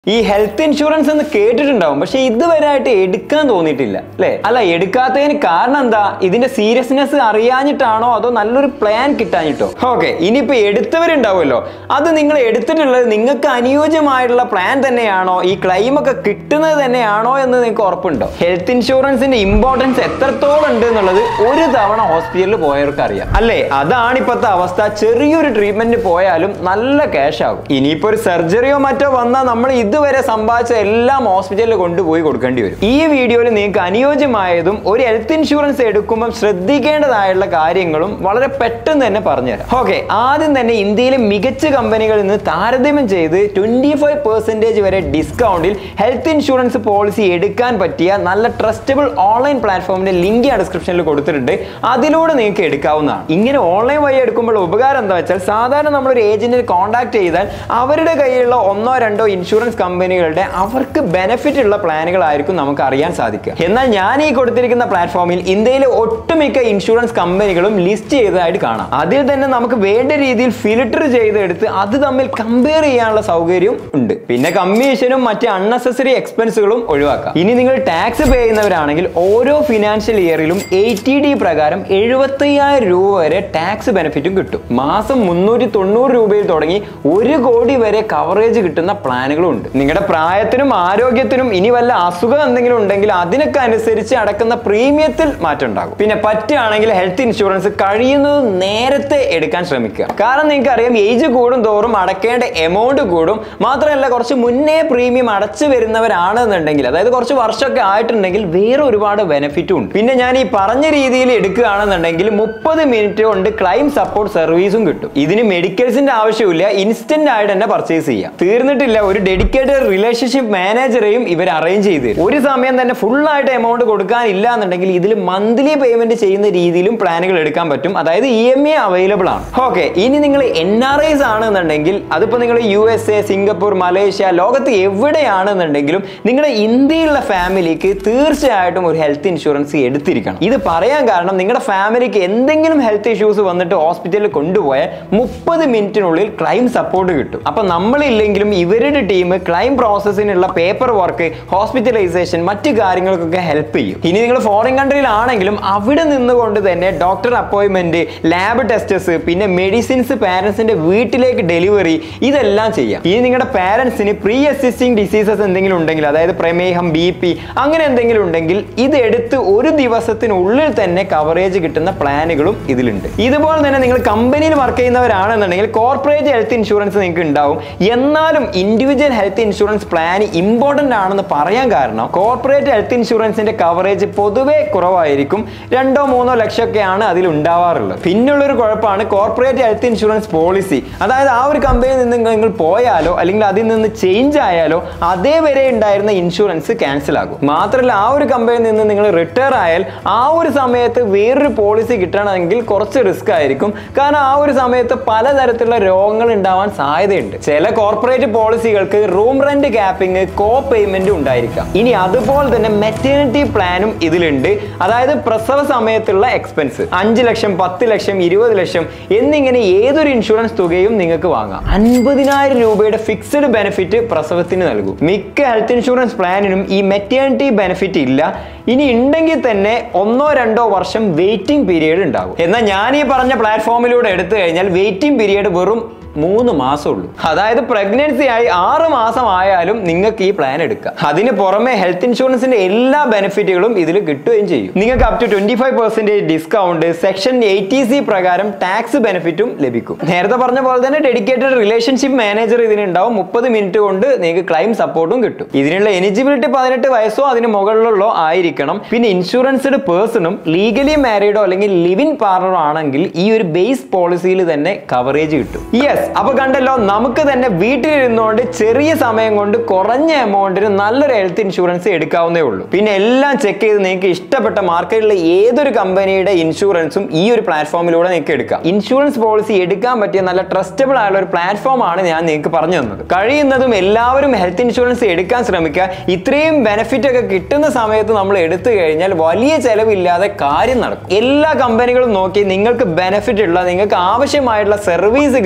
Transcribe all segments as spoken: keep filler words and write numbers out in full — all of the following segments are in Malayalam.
ഈ ഹെൽത്ത് ഇൻഷുറൻസ് എന്ന് കേട്ടിട്ടുണ്ടാവും, പക്ഷെ ഇതുവരെയായിട്ട് എടുക്കാൻ തോന്നിയിട്ടില്ല അല്ലേ? അല്ല, എടുക്കാത്തതിന് കാരണം എന്താ? ഇതിന്റെ സീരിയസ്നെസ് അറിയാഞ്ഞിട്ടാണോ അതോ നല്ലൊരു പ്ലാൻ കിട്ടാഞ്ഞിട്ടോ? ഓക്കെ, ഇനിയിപ്പോ എടുത്തവരുണ്ടാവുമല്ലോ, അത് നിങ്ങൾ എടുത്തിട്ടുള്ളത് നിങ്ങൾക്ക് അനുയോജ്യമായിട്ടുള്ള പ്ലാൻ തന്നെയാണോ, ഈ ക്ലെയിം ഒക്കെ കിട്ടുന്നത് തന്നെയാണോ എന്ന് നിങ്ങൾക്ക് ഉറപ്പുണ്ടോ? ഹെൽത്ത് ഇൻഷുറൻസിന്റെ ഇമ്പോർട്ടൻസ് എത്രത്തോളം ഉണ്ട് എന്നുള്ളത് ഒരു തവണ ഹോസ്പിറ്റലിൽ പോയവർക്ക് അറിയാം അല്ലേ? അതാണ് ഇപ്പോഴത്തെ അവസ്ഥ. ചെറിയൊരു ട്രീറ്റ്മെന്റ് പോയാലും നല്ല ക്യാഷ് ആകും. ഇനിയിപ്പോ ഒരു സർജറിയോ മറ്റോ വന്നാൽ നമ്മൾ ഇതുവരെ സമ്പാദിച്ച എല്ലാം ഹോസ്പിറ്റലിൽ കൊണ്ടുപോയി കൊടുക്കേണ്ടി വരും. ഈ വീഡിയോയിൽ നിങ്ങൾക്ക് അനുയോജ്യമായതും ഒരു ഹെൽത്ത് ഇൻഷുറൻസ് എടുക്കുമ്പോൾ ശ്രദ്ധിക്കേണ്ടതായുള്ള കാര്യങ്ങളും വളരെ പെട്ടെന്ന് തന്നെ പറഞ്ഞുതരാം. ഓക്കെ, ആദ്യം തന്നെ ഇന്ത്യയിലെ മികച്ച കമ്പനികളിൽ നിന്ന് താരതമ്യം ചെയ്ത് ട്വന്റി ഫൈവ് പെർസെന്റേജ് വരെ ഡിസ്കൗണ്ടിൽ ഹെൽത്ത് ഇൻഷുറൻസ് പോളിസി എടുക്കാൻ പറ്റിയ നല്ല ട്രസ്റ്റബിൾ ഓൺലൈൻ പ്ലാറ്റ്ഫോമിന്റെ ലിങ്ക് ഞാൻ ഡിസ്ക്രിപ്ഷനിൽ കൊടുത്തിട്ടുണ്ട്. അതിലൂടെ നിങ്ങൾക്ക് എടുക്കാവുന്നതാണ്. ഇങ്ങനെ ഓൺലൈൻ വഴി എടുക്കുമ്പോൾ ഉപകാരം എന്താ വെച്ചാൽ, സാധാരണ നമ്മളൊരു ഏജന്റിനെ കോൺടാക്ട് ചെയ്താൽ അവരുടെ കയ്യിലുള്ള ഒന്നോ രണ്ടോ ഇൻഷുറൻസ് കമ്പനികളുടെ അവർക്ക് ബെനിഫിറ്റ് ഉള്ള പ്ലാനുകളായിരിക്കും നമുക്ക് അറിയാൻ സാധിക്കുക. എന്നാൽ ഞാൻ ഈ കൊടുത്തിരിക്കുന്ന പ്ലാറ്റ്ഫോമിൽ ഇന്ത്യയിലെ ഒട്ടുമിക്ക ഇൻഷുറൻസ് കമ്പനികളും ലിസ്റ്റ് ചെയ്തതായിട്ട് കാണാം. അതിൽ തന്നെ നമുക്ക് വേണ്ട രീതിയിൽ ഫിൽട്ടർ ചെയ്തെടുത്ത് അത് തമ്മിൽ കമ്പയർ ചെയ്യാനുള്ള സൗകര്യവും ഉണ്ട്. പിന്നെ കമ്മീഷനും മറ്റ് അൺനെസസറി എക്സ്പെൻസുകളും ഒഴിവാക്കാം. ഇനി നിങ്ങൾ ടാക്സ് പേ ചെയ്യുന്നവരാണെങ്കിൽ ഓരോ ഫിനാൻഷ്യൽ ഇയറിലും എയ്റ്റി ഡി പ്രകാരം എഴുപത്തി അയ്യായിരം രൂപ വരെ ടാക്സ് ബെനിഫിറ്റും കിട്ടും. മാസം മുന്നൂറ്റി തൊണ്ണൂറ് രൂപയിൽ തുടങ്ങി ഒരു കോടി വരെ കവറേജ് കിട്ടുന്ന പ്ലാനുകളും ഉണ്ട്. നിങ്ങളുടെ പ്രായത്തിനും ആരോഗ്യത്തിനും ഇനി വല്ല അസുഖം എന്തെങ്കിലും ഉണ്ടെങ്കിൽ അതിനൊക്കെ അനുസരിച്ച് അടക്കുന്ന പ്രീമിയത്തിൽ മാറ്റം ഉണ്ടാകും. പിന്നെ പറ്റുകയാണെങ്കിൽ ഹെൽത്ത് ഇൻഷുറൻസ് കഴിയുന്നത് നേരത്തെ എടുക്കാൻ ശ്രമിക്കുക. കാരണം നിങ്ങൾക്ക് അറിയാം, ഏജ് കൂടും തോറും അടക്കേണ്ട എമൗണ്ട് കൂടും. മാത്രമല്ല, കുറച്ച് മുന്നേ പ്രീമിയം അടച്ചു വരുന്നവരാണെന്നുണ്ടെങ്കിൽ, അതായത് കുറച്ച് വർഷമൊക്കെ ആയിട്ടുണ്ടെങ്കിൽ വേറെ ഒരുപാട് ബെനിഫിറ്റും ഉണ്ട്. പിന്നെ ഞാൻ ഈ പറഞ്ഞ രീതിയിൽ എടുക്കുകയാണെന്നുണ്ടെങ്കിൽ മുപ്പത് മിനിറ്റ് കൊണ്ട് ക്ലൈം സപ്പോർട്ട് സർവീസും കിട്ടും. ഇതിന് മെഡിക്കൽസിന്റെ ആവശ്യമില്ല, ഇൻസ്റ്റന്റ് ആയിട്ട് തന്നെ പർച്ചേസ് ചെയ്യാം. തീർന്നിട്ടില്ല, ഒരു ഡെഡിക്കേറ്റഡ് റിലേഷൻഷിപ്പ് മാനേജറെയും ഇവർ അറേഞ്ച് ചെയ്ത് തരും. ഒരു സമയം തന്നെ ഫുൾ ആയിട്ട് എമൗണ്ട് കൊടുക്കാനില്ല എന്നുണ്ടെങ്കിൽ ഇതിൽ മന്ത്ലി പേയ്മെന്റ് ചെയ്യുന്ന രീതിയിലും പ്ലാനുകൾ എടുക്കാൻ പറ്റും. അതായത് ഇ എം ഐ അവൈലബിൾ ആണ്. ഓക്കെ, ഇനി നിങ്ങൾ എൻ ആർ ഐസ് ആണെന്നുണ്ടെങ്കിൽ, അതിപ്പോ നിങ്ങൾ U S A, Singapore, Malaysia, ലോകത്ത് എവിടെയാണെന്നുണ്ടെങ്കിലും നിങ്ങളുടെ ഇന്ത്യയിലുള്ള ഫാമിലിക്ക് തീർച്ചയായിട്ടും ഒരു ഹെൽത്ത് ഇൻഷുറൻസ് എടുത്തിരിക്കണം. ഇത് പറയാൻ കാരണം, നിങ്ങളുടെ ഫാമിലിക്ക് എന്തെങ്കിലും ഹെൽത്ത് ഇഷ്യൂസ് വന്നിട്ട് ഹോസ്പിറ്റലിൽ കൊണ്ടുപോയാൽ മുപ്പത് മിനിറ്റിനുള്ളിൽ ക്ലൈം സപ്പോർട്ട് കിട്ടും. അപ്പൊ നമ്മളില്ലെങ്കിലും ഇവരുടെ ടീം ക്ലൈം പ്രോസസ്സിനുള്ള പേപ്പർ വർക്ക്, ഹോസ്പിറ്റലൈസേഷൻ, മറ്റു കാര്യങ്ങൾക്കൊക്കെ ഹെൽപ്പ് ചെയ്യും. ഇനി നിങ്ങൾ ഫോറിൻ കൺട്രിയിലാണെങ്കിലും അവിടെ നിന്നുകൊണ്ട് തന്നെ ഡോക്ടർ അപ്പോയിന്റ്മെന്റ്, ലാബ് ടെസ്റ്റസ്, പിന്നെ മെഡിസിൻസ് പാരന്റ്സിന്റെ വീട്ടിലേക്ക് ഡെലിവറി, ഇതെല്ലാം ചെയ്യാം. ഇനി നിങ്ങളുടെ പാരന്റ്സിന് പ്രീ എക്സിസ്റ്റിംഗ് ഡിസീസസ് എന്തെങ്കിലും ഉണ്ടെങ്കിൽ, അതായത് പ്രമേഹം, ബി പി, അങ്ങനെ എന്തെങ്കിലും ഉണ്ടെങ്കിൽ ഇതെടുത്ത് ഒരു ദിവസത്തിനുള്ളിൽ തന്നെ കവറേജ് കിട്ടുന്ന പ്ലാനുകളും ഇതിലുണ്ട്. ഇതുപോലെ തന്നെ നിങ്ങൾ കമ്പനിയിൽ വർക്ക് ചെയ്യുന്നവരാണെന്നുണ്ടെങ്കിൽ കോർപ്പറേറ്റ് ഹെൽത്ത് ഇൻഷുറൻസ് നിങ്ങൾക്ക് ഉണ്ടാവും. എന്നാലും individual health insurance plan important ആണെന്ന് പറയാൻ കാരണം, കോർപ്പറേറ്റ് ഹെൽത്ത് ഇൻഷുറൻസിന്റെ കവറേജ് പൊതുവെ കുറവായിരിക്കും. രണ്ടോ മൂന്നോ ലക്ഷമൊക്കെയാണ് അതിൽ ഉണ്ടാവാറുള്ളത്. പിന്നുള്ളൊരു കുഴപ്പമാണ് കോർപ്പറേറ്റ് ഹെൽത്ത് ഇൻഷുറൻസ് പോളിസി. അതായത് ആ ഒരു കമ്പനിയിൽ നിന്ന് നിങ്ങൾ പോയാലോ അല്ലെങ്കിൽ അതിൽ നിന്ന് ചേഞ്ച് ആയാലോ അതേവരെ ഉണ്ടായിരുന്ന ഇൻഷുറൻസ് ക്യാൻസൽ ആകും. മാത്രമല്ല, ആ ഒരു കമ്പനിയിൽ നിന്ന് നിങ്ങൾ റിട്ടയർ ആയാൽ ആ ഒരു സമയത്ത് വേറൊരു പോളിസി കിട്ടണമെങ്കിൽ കുറച്ച് റിസ്ക് ആയിരിക്കും. കാരണം ആ ഒരു സമയത്ത് പലതരത്തിലുള്ള രോഗങ്ങൾ ഉണ്ടാവാൻ സാധ്യതയുണ്ട്. ചില കോർപ്പറേറ്റ് പോളിസികൾക്ക് റൂം റെന്റ് ക്യാപ്പിംഗ്, കോ പേയ്മെന്റ് ഉണ്ടായിരിക്കാം. ഇനി അതുപോലെ തന്നെ മെറ്റേണിറ്റി പ്ലാനും ഇതിലുണ്ട്. അതായത് പ്രസവ സമയത്തുള്ള എക്സ്പെൻസ് അഞ്ച് ലക്ഷം, പത്ത് ലക്ഷം, ഇരുപത് ലക്ഷം എന്നിങ്ങനെ ഏതൊരു ഇൻഷുറൻസ് തുകയും നിങ്ങൾക്ക് വാങ്ങാം. അൻപതിനായിരം രൂപയുടെ ഫിക്സഡ് ബെനിഫിറ്റ് പ്രസവത്തിന് നൽകും. മിക്ക ഹെൽത്ത് ഇൻഷുറൻസ് പ്ലാനിനും ഈ മെറ്റേണിറ്റി ബെനിഫിറ്റ് ഇല്ല. ഇനി ഉണ്ടെങ്കിൽ തന്നെ ഒന്നോ രണ്ടോ വർഷം വെയിറ്റിംഗ് പീരീഡ് ഉണ്ടാകും. എന്നാൽ ഞാൻ ഈ പറഞ്ഞ പ്ലാറ്റ്ഫോമിലൂടെ എടുത്തു കഴിഞ്ഞാൽ വെയിറ്റിംഗ് പീരീഡ് വെറും മൂന്ന് മാസം ഉള്ളൂ. അതായത് പ്രഗ്നൻസി ആയി ആറ് മാസം ആയാലും നിങ്ങൾക്ക് ഈ പ്ലാൻ എടുക്കാം. അതിന് പുറമെ ഹെൽത്ത് ഇൻഷുറൻസിന്റെ എല്ലാ ബെനിഫിറ്റുകളും ഇതിൽ കിട്ടുകയും ചെയ്യും. നിങ്ങൾക്ക് up to twenty five percentage discount, section eighty C പ്രകാരം ടാക്സ് ബെനിഫിറ്റും ലഭിക്കും. നേരത്തെ പറഞ്ഞ പോലെ തന്നെ ഡെഡിക്കേറ്റഡ് റിലേഷൻഷിപ്പ് മാനേജർ ഇതിനുണ്ടാവും. മുപ്പത് മിനിറ്റ് കൊണ്ട് നിങ്ങൾക്ക് ക്ലൈം സപ്പോർട്ടും കിട്ടും. ഇതിനുള്ള എലിജിബിലിറ്റി പതിനെട്ട് വയസ്സോ അതിന് മുകളിലുള്ളോ ആയിരിക്കണം. പിന്നെ ഇൻഷുറൻസ്ഡ് പേഴ്സണും ലീഗലി മാരീഡോ അല്ലെങ്കിൽ ലിവിൻ പാർട്ണറോ ആണെങ്കിൽ ഈ ഒരു ബേസ് പോളിസിയിൽ തന്നെ കവറേജ് കിട്ടും. യെസ്, അപ്പൊ കണ്ടല്ലോ, നമുക്ക് തന്നെ വീട്ടിലിരുന്നുകൊണ്ട് ചെറിയ സമയം കൊണ്ട് കുറഞ്ഞ എമൗണ്ടിന് നല്ലൊരു ഹെൽത്ത് ഇൻഷുറൻസ് എടുക്കാവുന്നേ ഉള്ളൂ. പിന്നെ എല്ലാം ചെക്ക് ചെയ്ത് നിങ്ങൾക്ക് ഇഷ്ടപ്പെട്ട മാർക്കറ്റിലെ ഏതൊരു കമ്പനിയുടെ ഇൻഷുറൻസും ഈ ഒരു പ്ലാറ്റ്ഫോമിലൂടെ നിങ്ങൾക്ക് എടുക്കാം. ഇൻഷുറൻസ് പോളിസി എടുക്കാൻ പറ്റിയ നല്ല ട്രസ്റ്റബിൾ ആയുള്ള ഒരു പ്ലാറ്റ്ഫോം ആണ് ഞാൻ നിങ്ങൾക്ക് പറഞ്ഞു തന്നത്. കഴിയുന്നതും എല്ലാവരും ഹെൽത്ത് ഇൻഷുറൻസ് എടുക്കാൻ ശ്രമിക്കുക. ഇത്രയും ബെനിഫിറ്റ് ഒക്കെ കിട്ടുന്ന സമയത്ത് നമ്മൾ എടുത്തു കഴിഞ്ഞാൽ വലിയ ചെലവില്ലാതെ കാര്യം നടക്കും. എല്ലാ കമ്പനികളും നോക്കി നിങ്ങൾക്ക് ബെനിഫിറ്റ് ഉള്ള, നിങ്ങൾക്ക് ആവശ്യമായിട്ടുള്ള സർവീസ് കിട്ടുന്ന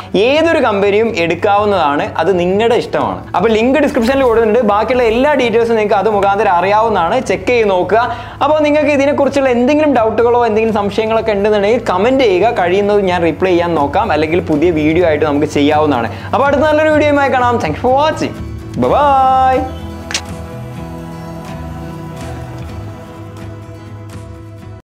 ഏതൊരു കമ്പനിയും എടുക്കാവുന്നതാണ്, അത് നിങ്ങളുടെ ഇഷ്ടമാണ്. അപ്പോൾ ലിങ്ക് ഡിസ്ക്രിപ്ഷനിൽ കൊടുക്കുന്നുണ്ട്. ബാക്കിയുള്ള എല്ലാ ഡീറ്റെയിൽസും നിങ്ങൾക്ക് അത് മുഖാന്തരം അറിയാവുന്നതാണ്. ചെക്ക് ചെയ്ത് നോക്കുക. അപ്പോൾ നിങ്ങൾക്ക് ഇതിനെക്കുറിച്ചുള്ള എന്തെങ്കിലും ഡൗട്ടുകളോ എന്തെങ്കിലും സംശയങ്ങളൊക്കെ ഉണ്ടെന്നുണ്ടെങ്കിൽ കമന്റ് ചെയ്യുക. കഴിയുന്നത് ഞാൻ റിപ്ലൈ ചെയ്യാൻ നോക്കാം, അല്ലെങ്കിൽ പുതിയ വീഡിയോ ആയിട്ട് നമുക്ക് ചെയ്യാവുന്നതാണ്. അപ്പോൾ അടുത്ത നല്ലൊരു വീഡിയോയുമായി കാണാം. Thanks for watching. ബൈ.